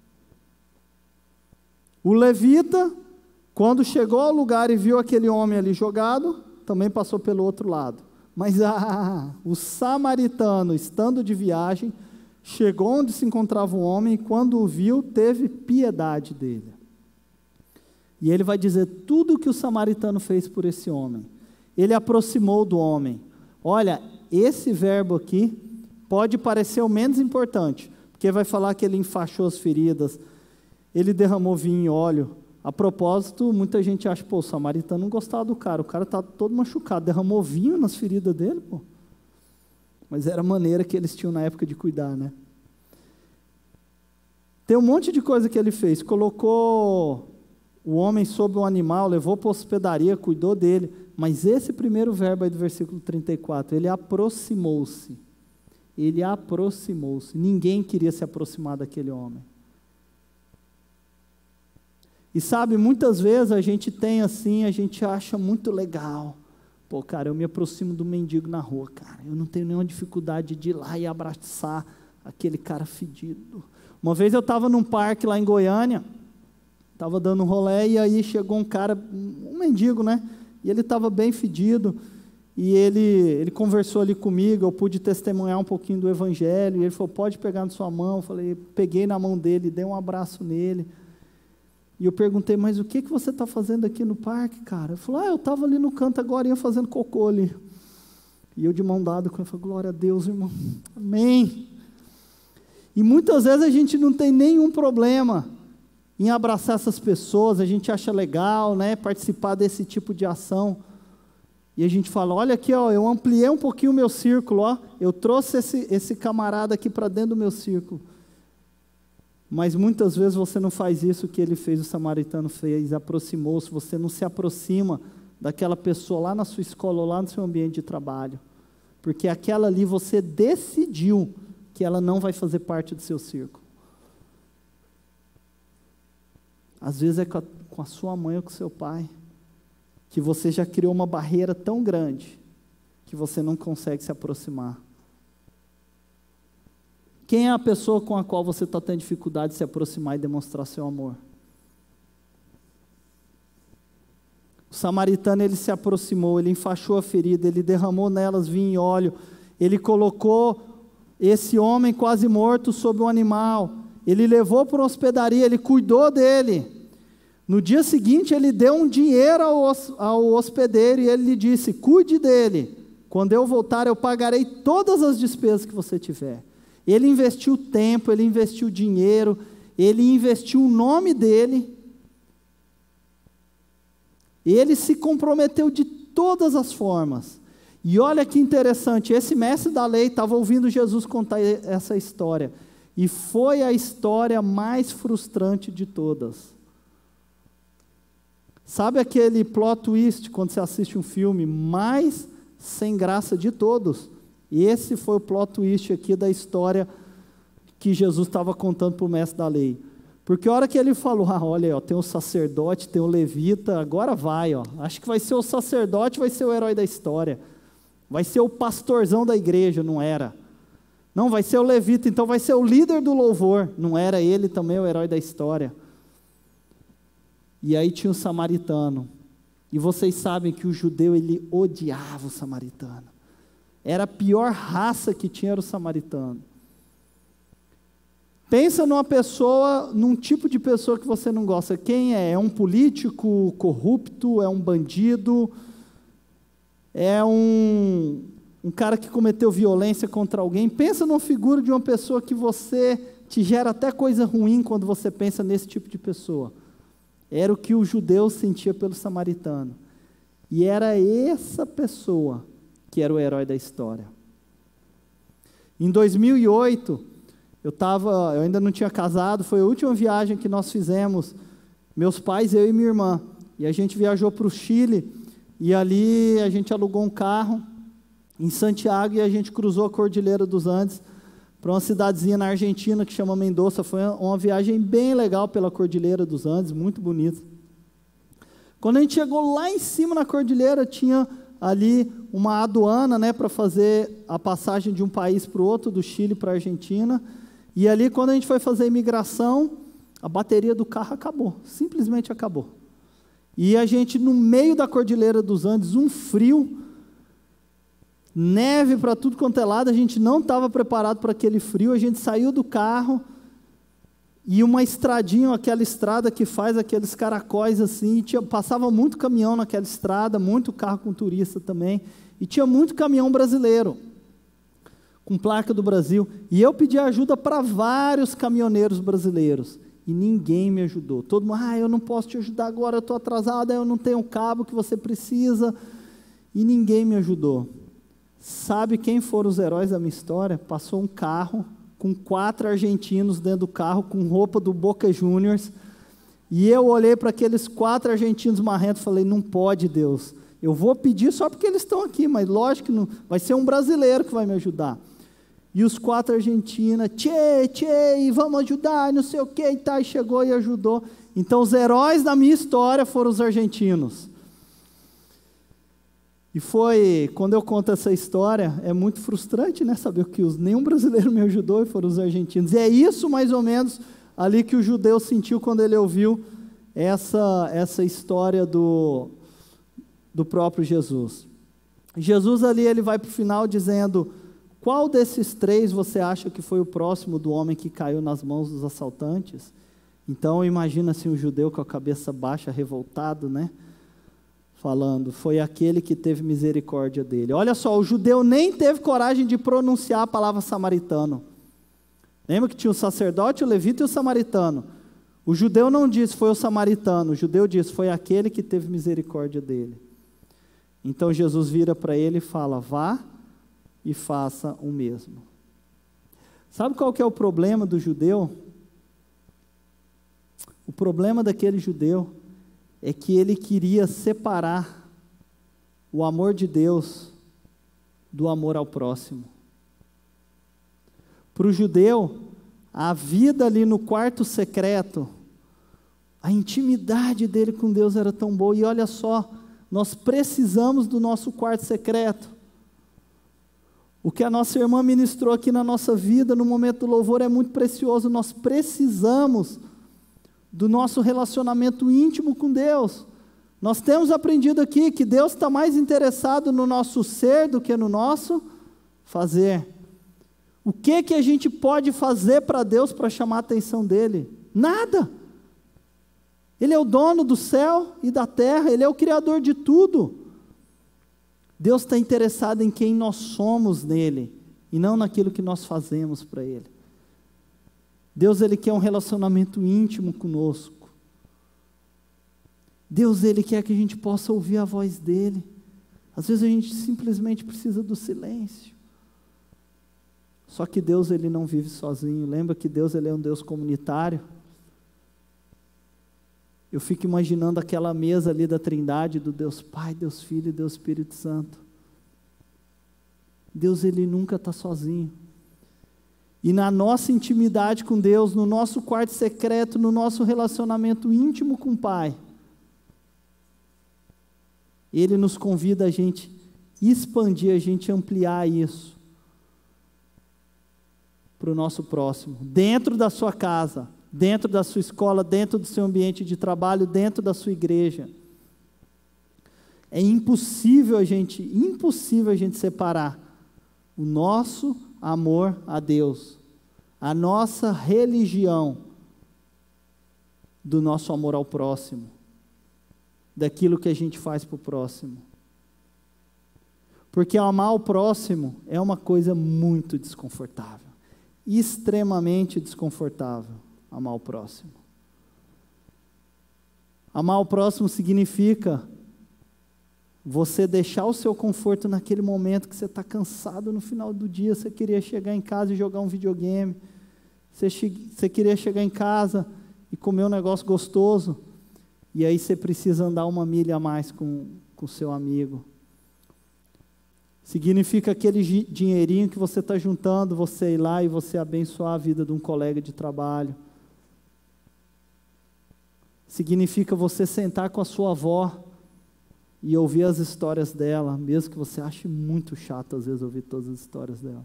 O levita, quando chegou ao lugar e viu aquele homem ali jogado, também passou pelo outro lado. Mas o samaritano, estando de viagem, chegou onde se encontrava o homem e quando o viu, teve piedade dele. E ele vai dizer tudo o que o samaritano fez por esse homem. Ele aproximou do homem. Olha, esse verbo aqui pode parecer o menos importante, porque vai falar que ele enfaixou as feridas, ele derramou vinho e óleo. A propósito, muita gente acha, o samaritano não gostava do cara, o cara está todo machucado, derramou vinho nas feridas dele, Mas era a maneira que eles tinham na época de cuidar, né? Tem um monte de coisa que ele fez, colocou o homem sobre um animal, levou para a hospedaria, cuidou dele, Mas esse primeiro verbo aí do versículo 34, ele aproximou-se. Ele aproximou-se. Ninguém queria se aproximar daquele homem. E sabe, muitas vezes a gente tem assim, a gente acha muito legal. Pô, cara, eu me aproximo do mendigo na rua, cara. Eu não tenho nenhuma dificuldade de ir lá e abraçar aquele cara fedido. Uma vez eu estava num parque lá em Goiânia, estava dando um rolê, e aí chegou um cara, um mendigo, né? E ele estava bem fedido, e ele conversou ali comigo, eu pude testemunhar um pouquinho do evangelho, e ele falou, pode pegar na sua mão. Eu falei, peguei na mão dele, dei um abraço nele. E eu perguntei, mas o que você está fazendo aqui no parque, cara? Ele falou, eu estava ali no canto agora, fazendo cocô ali. E eu de mão dada com ele, falei, glória a Deus, irmão, amém. E muitas vezes a gente não tem nenhum problema em abraçar essas pessoas, a gente acha legal, né, participar desse tipo de ação. E a gente fala, olha aqui, ó, eu ampliei um pouquinho o meu círculo, ó, eu trouxe esse camarada aqui para dentro do meu círculo. Mas muitas vezes você não faz isso que ele fez, o samaritano fez, aproximou-se, você não se aproxima daquela pessoa lá na sua escola ou lá no seu ambiente de trabalho, porque aquela ali você decidiu que ela não vai fazer parte do seu círculo. Às vezes é com a sua mãe ou com o seu pai, que você já criou uma barreira tão grande, que você não consegue se aproximar. Quem é a pessoa com a qual você está tendo dificuldade de se aproximar e demonstrar seu amor? O samaritano, ele se aproximou, ele enfaixou a ferida, ele derramou nelas vinho e óleo, ele colocou esse homem quase morto sobre um animal, ele levou para uma hospedaria, ele cuidou dele. No dia seguinte, ele deu um dinheiro ao hospedeiro e ele lhe disse, cuide dele, quando eu voltar eu pagarei todas as despesas que você tiver. Ele investiu tempo, ele investiu dinheiro, ele investiu o nome dele, ele se comprometeu de todas as formas. E olha que interessante, esse mestre da lei estava ouvindo Jesus contar essa história, e foi a história mais frustrante de todas. Sabe aquele plot twist, quando você assiste um filme, mais sem graça de todos? Esse foi o plot twist aqui da história que Jesus estava contando para o mestre da lei. Porque a hora que ele falou, olha, ó, tem o sacerdote, tem o levita, agora vai, ó, acho que vai ser o sacerdote, vai ser o herói da história, vai ser o pastorzão da igreja, não era. Não, vai ser o levita, então vai ser o líder do louvor, não era ele também o herói da história. E aí tinha o samaritano, e vocês sabem que o judeu, ele odiava o samaritano. Era a pior raça que tinha, era o samaritano. Pensa numa pessoa, num tipo de pessoa que você não gosta. Quem é? É um político corrupto? É um bandido? É um cara que cometeu violência contra alguém? Pensa numa figura de uma pessoa que você te gera até coisa ruim quando você pensa nesse tipo de pessoa. Era o que o judeu sentia pelo samaritano. E era essa pessoa que era o herói da história. Em 2008, eu ainda não tinha casado, foi a última viagem que nós fizemos, meus pais, eu e minha irmã, e a gente viajou para o Chile, e ali a gente alugou um carro em Santiago, e a gente cruzou a Cordilheira dos Andes, para uma cidadezinha na Argentina, que chama Mendoza. Foi uma viagem bem legal pela Cordilheira dos Andes, muito bonita. Quando a gente chegou lá em cima na Cordilheira, tinha ali uma aduana, né, para fazer a passagem de um país para o outro, do Chile para a Argentina, e ali quando a gente foi fazer a imigração, a bateria do carro acabou, simplesmente acabou. E a gente no meio da Cordilheira dos Andes, um frio, neve para tudo quanto é lado, a gente não estava preparado para aquele frio, a gente saiu do carro, e uma estradinha, aquela estrada que faz aqueles caracóis assim, passava muito caminhão naquela estrada, muito carro com turista também, e tinha muito caminhão brasileiro, com placa do Brasil, e eu pedi ajuda para vários caminhoneiros brasileiros, e ninguém me ajudou. Todo mundo, eu não posso te ajudar agora, eu estou atrasado, eu não tenho o cabo que você precisa, e ninguém me ajudou. Sabe quem foram os heróis da minha história? Passou um carro com 4 argentinos dentro do carro, com roupa do Boca Juniors, e eu olhei para aqueles 4 argentinos marrentos e falei, não pode, Deus, Eu vou pedir só porque eles estão aqui, mas lógico que não, vai ser um brasileiro que vai me ajudar. E os 4 argentinos, tchê, vamos ajudar, não sei o que, e tá, e chegou e ajudou. Então, os heróis da minha história foram os argentinos. E foi, quando eu conto essa história, é muito frustrante, né, saber que nenhum brasileiro me ajudou e foram os argentinos. E é isso, mais ou menos, ali que o judeu sentiu quando ele ouviu essa história do próprio Jesus. Jesus ali, ele vai para o final dizendo: qual desses 3 você acha que foi o próximo do homem que caiu nas mãos dos assaltantes? Então, imagina assim, um judeu com a cabeça baixa, revoltado, né? Falando, foi aquele que teve misericórdia dele. Olha só, o judeu nem teve coragem de pronunciar a palavra samaritano. Lembra que tinha o sacerdote, o levita e o samaritano. O judeu não disse, foi o samaritano. O judeu disse, foi aquele que teve misericórdia dele. Então, Jesus vira para ele e fala, vá e faça o mesmo. Sabe qual que é o problema do judeu? O problema daquele judeu é que ele queria separar o amor de Deus do amor ao próximo. Para o judeu, a vida ali no quarto secreto, a intimidade dele com Deus era tão boa. E olha só, nós precisamos do nosso quarto secreto. O que a nossa irmã ministrou aqui na nossa vida, no momento do louvor, é muito precioso. Nós precisamos do nosso relacionamento íntimo com Deus. Nós temos aprendido aqui que Deus está mais interessado no nosso ser do que no nosso fazer. O que a gente pode fazer para Deus para chamar a atenção dEle? Nada. Ele é o dono do céu e da terra, Ele é o Criador de tudo. Deus está interessado em quem nós somos nele, e não naquilo que nós fazemos para Ele. Deus, Ele quer um relacionamento íntimo conosco. Deus, Ele quer que a gente possa ouvir a voz dEle. Às vezes a gente simplesmente precisa do silêncio. Só que Deus, Ele não vive sozinho. Lembra que Deus, Ele é um Deus comunitário? Eu fico imaginando aquela mesa ali da Trindade, do Deus Pai, Deus Filho e Deus Espírito Santo. Deus, Ele nunca está sozinho. E na nossa intimidade com Deus, no nosso quarto secreto, no nosso relacionamento íntimo com o Pai, Ele nos convida a gente expandir, a gente ampliar isso para o nosso próximo, dentro da sua casa, dentro da sua escola, dentro do seu ambiente de trabalho, dentro da sua igreja. É impossível a gente separar o nosso amor a Deus, a nossa religião, do nosso amor ao próximo, daquilo que a gente faz para o próximo. Porque amar o próximo é uma coisa muito desconfortável, extremamente desconfortável, amar o próximo. Amar o próximo significa você deixar o seu conforto naquele momento que você está cansado no final do dia, você queria chegar em casa e jogar um videogame, você queria chegar em casa e comer um negócio gostoso, e aí você precisa andar 1 milha a mais com o seu amigo. Significa aquele dinheirinho que você está juntando, você ir lá e você abençoar a vida de um colega de trabalho. Significa você sentar com a sua avó e ouvir as histórias dela, mesmo que você ache muito chato às vezes ouvir todas as histórias dela.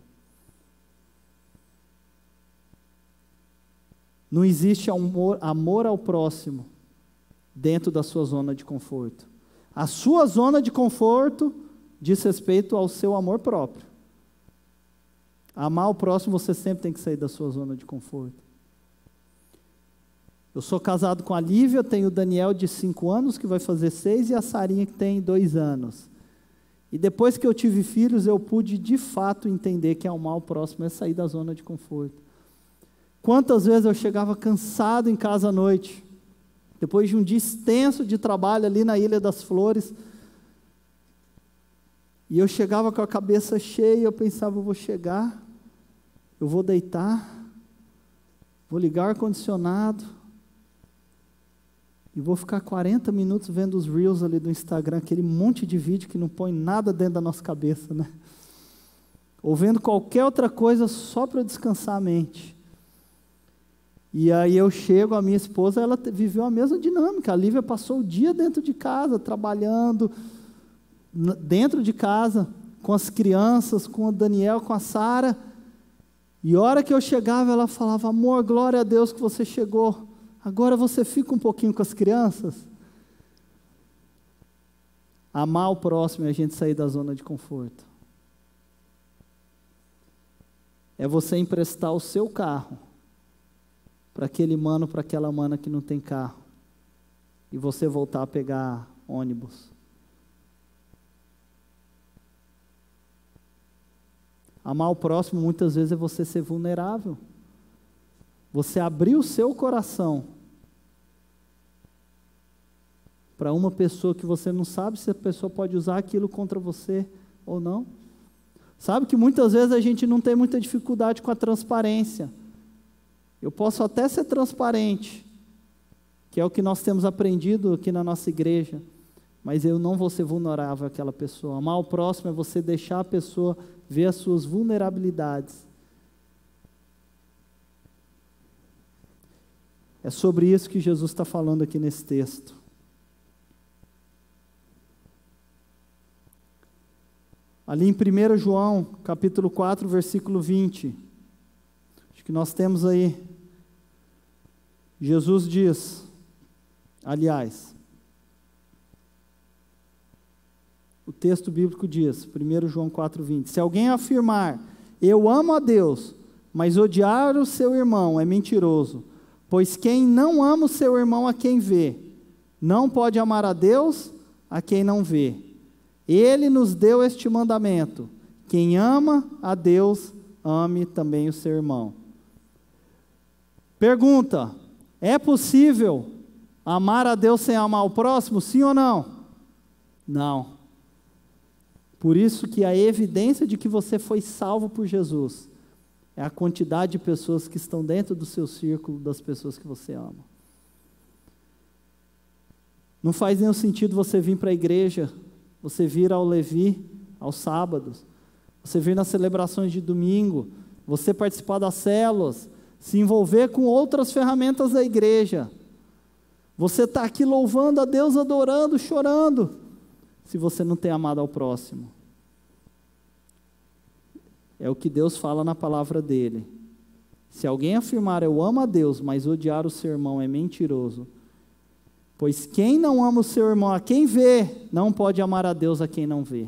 Não existe amor ao próximo dentro da sua zona de conforto. A sua zona de conforto diz respeito ao seu amor próprio. Amar o próximo, você sempre tem que sair da sua zona de conforto. Eu sou casado com a Lívia, tenho o Daniel de 5 anos, que vai fazer 6, e a Sarinha, que tem 2 anos. E depois que eu tive filhos, eu pude de fato entender que amar o próximo é sair da zona de conforto. Quantas vezes eu chegava cansado em casa à noite, depois de um dia extenso de trabalho ali na Ilha das Flores, e eu chegava com a cabeça cheia, eu pensava, eu vou chegar, eu vou deitar, vou ligar o ar-condicionado, e vou ficar 40 minutos vendo os Reels ali do Instagram, aquele monte de vídeo que não põe nada dentro da nossa cabeça, né? Ou vendo qualquer outra coisa só para descansar a mente. E aí eu chego, a minha esposa, ela viveu a mesma dinâmica. A Lívia passou o dia dentro de casa, trabalhando dentro de casa, com as crianças, com o Daniel, com a Sara. E a hora que eu chegava, ela falava: amor, glória a Deus que você chegou. Agora você fica um pouquinho com as crianças. Amar o próximo é a gente sair da zona de conforto. É você emprestar o seu carro para aquele mano, para aquela mana que não tem carro, e você voltar a pegar ônibus. Amar o próximo muitas vezes é você ser vulnerável. Você abrir o seu coração para uma pessoa que você não sabe se a pessoa pode usar aquilo contra você ou não. Sabe que muitas vezes a gente não tem muita dificuldade com a transparência. Eu posso até ser transparente, que é o que nós temos aprendido aqui na nossa igreja, mas eu não vou ser vulnerável àquela pessoa. Amar o próximo é você deixar a pessoa ver as suas vulnerabilidades. É sobre isso que Jesus está falando aqui nesse texto. Ali em 1 João, capítulo 4, versículo 20, acho que nós temos aí, Jesus diz, aliás, o texto bíblico diz, 1 João 4, 20, se alguém afirmar, eu amo a Deus, mas odiar o seu irmão é mentiroso, pois quem não ama o seu irmão a quem vê, não pode amar a Deus a quem não vê. Ele nos deu este mandamento: quem ama a Deus, ame também o seu irmão. Pergunta: é possível amar a Deus sem amar o próximo? Sim ou não? Não. Por isso que a evidência de que você foi salvo por Jesus é a quantidade de pessoas que estão dentro do seu círculo, das pessoas que você ama. Não faz nenhum sentido você vir para a igreja, você vir ao Levi, aos sábados, você vir nas celebrações de domingo, você participar das células, se envolver com outras ferramentas da igreja. Você está aqui louvando a Deus, adorando, chorando, se você não tem amado ao próximo. É o que Deus fala na palavra dele. Se alguém afirmar eu amo a Deus, mas odiar o seu irmão é mentiroso. Pois quem não ama o seu irmão a quem vê, não pode amar a Deus a quem não vê.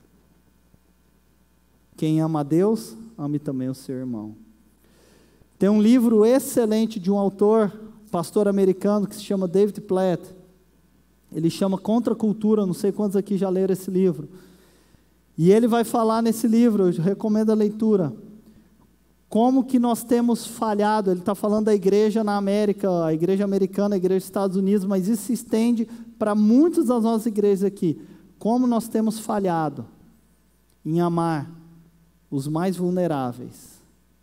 Quem ama a Deus, ame também o seu irmão. Tem um livro excelente de um autor, pastor americano, que se chama David Platt. Ele chama Contra a Cultura, não sei quantos aqui já leram esse livro. E ele vai falar nesse livro, eu recomendo a leitura, como que nós temos falhado. Ele está falando da igreja na América, a igreja americana, a igreja dos Estados Unidos, mas isso se estende para muitas das nossas igrejas aqui. Como nós temos falhado em amar os mais vulneráveis.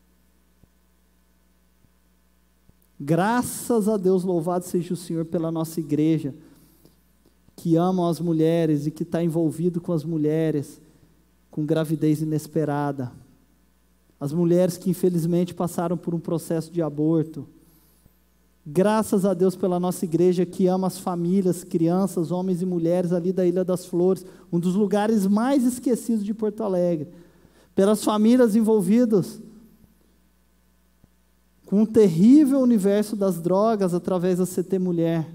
Graças a Deus, louvado seja o Senhor pela nossa igreja, que ama as mulheres e que está envolvido com as mulheres com gravidez inesperada. As mulheres que infelizmente passaram por um processo de aborto. Graças a Deus pela nossa igreja que ama as famílias, crianças, homens e mulheres ali da Ilha das Flores, um dos lugares mais esquecidos de Porto Alegre. Pelas famílias envolvidas com um terrível universo das drogas através da CT Mulher.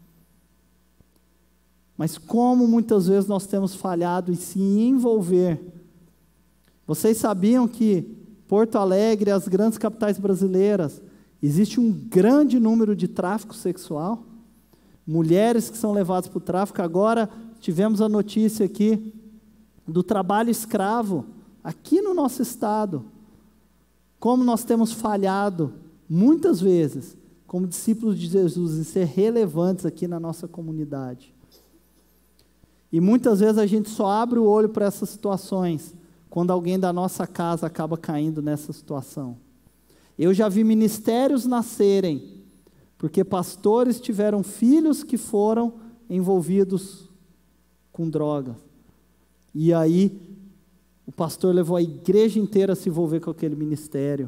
Mas como muitas vezes nós temos falhado em se envolver. Vocês sabiam que Porto Alegre, as grandes capitais brasileiras, existe um grande número de tráfico sexual? Mulheres que são levadas para o tráfico. Agora tivemos a notícia aqui do trabalho escravo, aqui no nosso estado. Como nós temos falhado, muitas vezes, como discípulos de Jesus, em ser relevantes aqui na nossa comunidade. E muitas vezes a gente só abre o olho para essas situações quando alguém da nossa casa acaba caindo nessa situação. Eu já vi ministérios nascerem porque pastores tiveram filhos que foram envolvidos com drogas. E aí, o pastor levou a igreja inteira a se envolver com aquele ministério.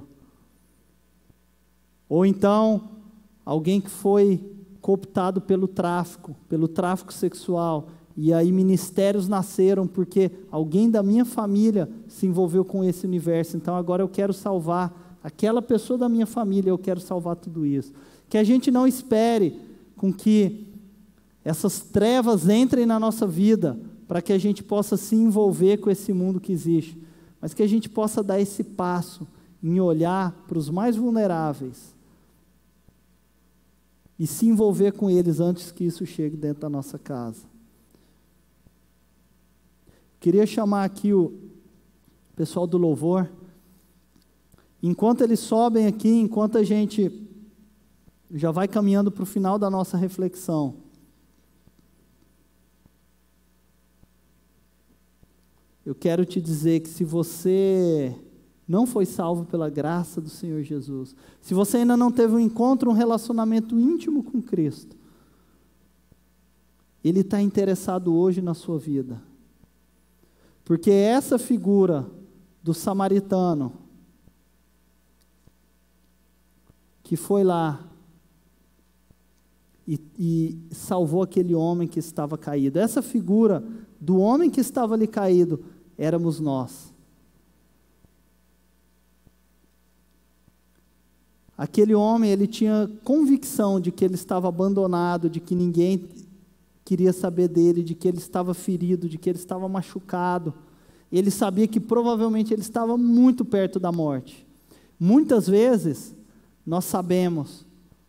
Ou então, alguém que foi cooptado pelo tráfico sexual, e aí ministérios nasceram porque alguém da minha família se envolveu com esse universo, então agora eu quero salvar aquela pessoa da minha família, eu quero salvar tudo isso. Que a gente não espere com que essas trevas entrem na nossa vida, para que a gente possa se envolver com esse mundo que existe, mas que a gente possa dar esse passo em olhar para os mais vulneráveis e se envolver com eles antes que isso chegue dentro da nossa casa. Queria chamar aqui o pessoal do louvor. Enquanto eles sobem aqui, enquanto a gente já vai caminhando para o final da nossa reflexão, eu quero te dizer que se você não foi salvo pela graça do Senhor Jesus, se você ainda não teve um encontro, um relacionamento íntimo com Cristo, Ele está interessado hoje na sua vida. Porque essa figura do samaritano, que foi lá e salvou aquele homem que estava caído, essa figura do homem que estava ali caído, éramos nós. Aquele homem, ele tinha convicção de que ele estava abandonado, de que ninguém queria saber dele, de que ele estava ferido, de que ele estava machucado. Ele sabia que provavelmente ele estava muito perto da morte. Muitas vezes, nós sabemos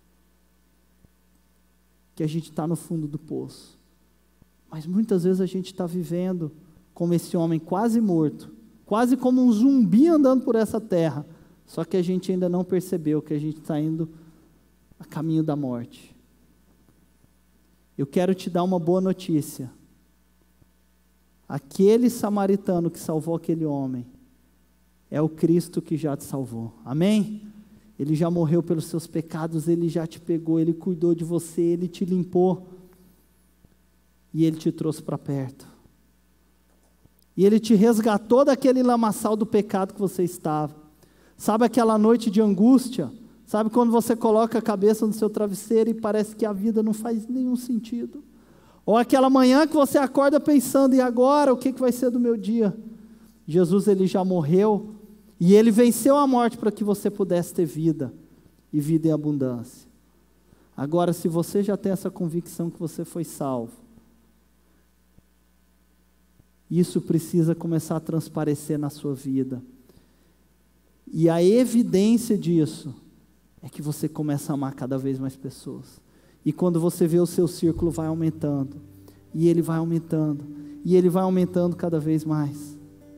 que a gente está no fundo do poço. Mas muitas vezes a gente está vivendo como esse homem quase morto, quase como um zumbi andando por essa terra, só que a gente ainda não percebeu que a gente está indo a caminho da morte. Eu quero te dar uma boa notícia. Aquele samaritano que salvou aquele homem é o Cristo que já te salvou. Amém? Ele já morreu pelos seus pecados, Ele já te pegou, Ele cuidou de você, Ele te limpou e Ele te trouxe para perto. E Ele te resgatou daquele lamaçal do pecado que você estava. Sabe aquela noite de angústia? Sabe quando você coloca a cabeça no seu travesseiro e parece que a vida não faz nenhum sentido? Ou aquela manhã que você acorda pensando, e agora, o que vai ser do meu dia? Jesus, Ele já morreu, e Ele venceu a morte para que você pudesse ter vida, e vida em abundância. Agora, se você já tem essa convicção que você foi salvo, isso precisa começar a transparecer na sua vida. E a evidência disso é que você começa a amar cada vez mais pessoas. E quando você vê o seu círculo vai aumentando, e ele vai aumentando, e ele vai aumentando cada vez mais.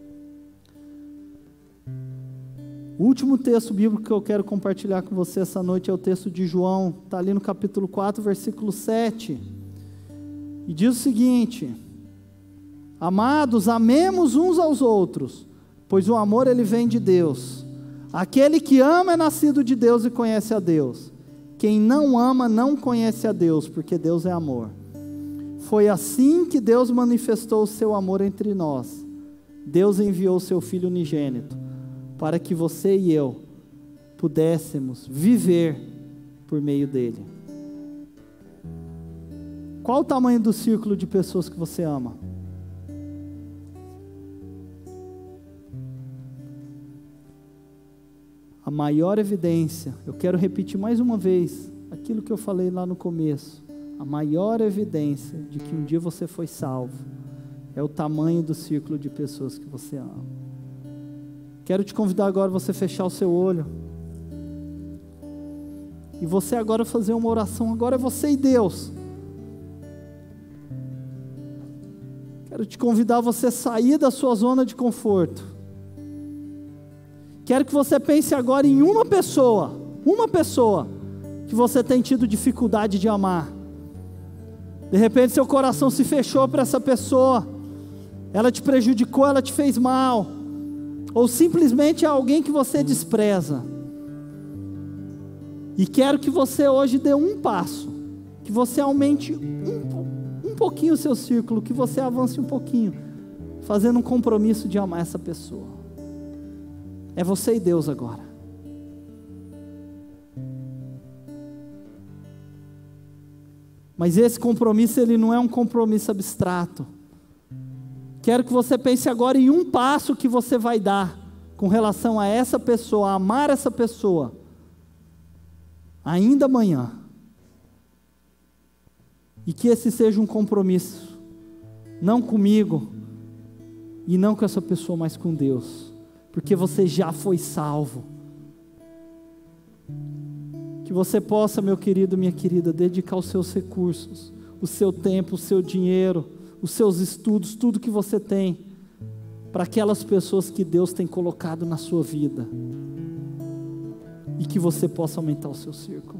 O último texto bíblico que eu quero compartilhar com você essa noite é o texto de João, está ali no capítulo 4, versículo 7. E diz o seguinte: amados, amemos uns aos outros, pois o amor ele vem de Deus. Aquele que ama é nascido de Deus e conhece a Deus. Quem não ama não conhece a Deus, porque Deus é amor. Foi assim que Deus manifestou o seu amor entre nós. Deus enviou o seu Filho unigênito, para que você e eu pudéssemos viver por meio dele. Qual o tamanho do círculo de pessoas que você ama? A maior evidência, eu quero repetir mais uma vez aquilo que eu falei lá no começo, a maior evidência de que um dia você foi salvo é o tamanho do círculo de pessoas que você ama. Quero te convidar agora a você fechar o seu olho e você agora fazer uma oração. Agora é você e Deus. Quero te convidar a você sair da sua zona de conforto. Quero que você pense agora em uma pessoa que você tem tido dificuldade de amar. De repente seu coração se fechou para essa pessoa, ela te prejudicou, ela te fez mal, ou simplesmente é alguém que você despreza. E quero que você hoje dê um passo, que você aumente um pouquinho o seu círculo, que você avance um pouquinho, fazendo um compromisso de amar essa pessoa. É você e Deus agora. Mas esse compromisso, ele não é um compromisso abstrato. Quero que você pense agora em um passo que você vai dar com relação a essa pessoa, a amar essa pessoa, ainda amanhã. E que esse seja um compromisso, não comigo, e não com essa pessoa, mas com Deus, porque você já foi salvo. Que você possa, meu querido, minha querida, dedicar os seus recursos, o seu tempo, o seu dinheiro, os seus estudos, tudo que você tem, para aquelas pessoas que Deus tem colocado na sua vida, e que você possa aumentar o seu círculo.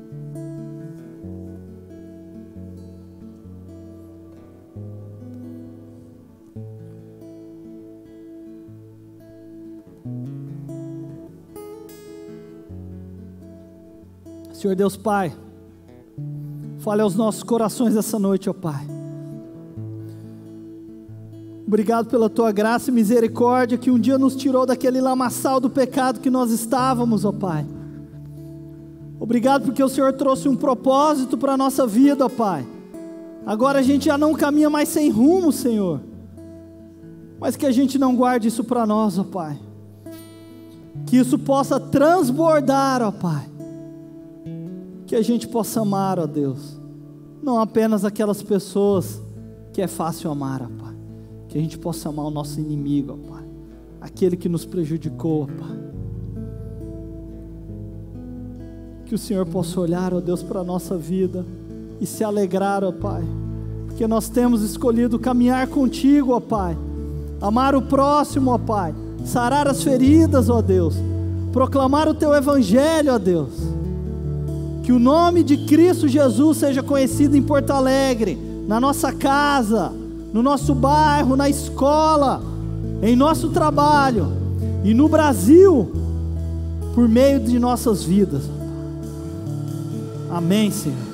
Senhor Deus Pai, fale aos nossos corações essa noite, ó Pai. Obrigado pela Tua graça e misericórdia que um dia nos tirou daquele lamaçal do pecado que nós estávamos, ó Pai. Obrigado porque o Senhor trouxe um propósito para a nossa vida, ó Pai. Agora a gente já não caminha mais sem rumo, Senhor. Mas que a gente não guarde isso para nós, ó Pai. Que isso possa transbordar, ó Pai. Que a gente possa amar, ó Deus, não apenas aquelas pessoas que é fácil amar, ó Pai. Que a gente possa amar o nosso inimigo, ó Pai, aquele que nos prejudicou, ó Pai. Que o Senhor possa olhar, ó Deus, para a nossa vida e se alegrar, ó Pai, porque nós temos escolhido caminhar contigo, ó Pai, amar o próximo, ó Pai, sarar as feridas, ó Deus, proclamar o Teu Evangelho, ó Deus. Que o nome de Cristo Jesus seja conhecido em Porto Alegre, na nossa casa, no nosso bairro, na escola, em nosso trabalho e no Brasil, por meio de nossas vidas. Amém, Senhor.